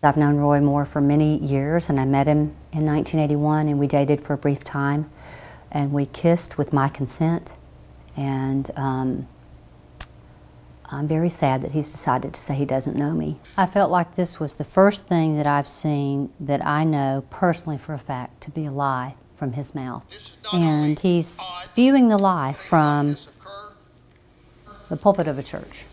I've known Roy Moore for many years, and I met him in 1981, and we dated for a brief time, and we kissed with my consent, and I'm very sad that he's decided to say he doesn't know me. I felt like this was the first thing that I've seen that I know personally for a fact to be a lie from his mouth. And he's spewing the lie from the pulpit of a church.